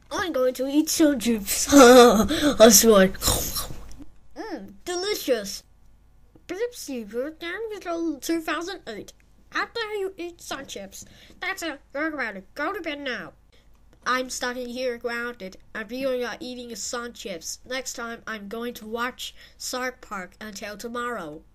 I'm going to eat sun chips. I swear. Delicious. Pepsi wrote down until 2008. After you eat sun chips, that's it. Go about it. Go to bed now. I'm stuck here grounded. I'm eating sun chips. Next time, I'm going to watch Sark Park until tomorrow.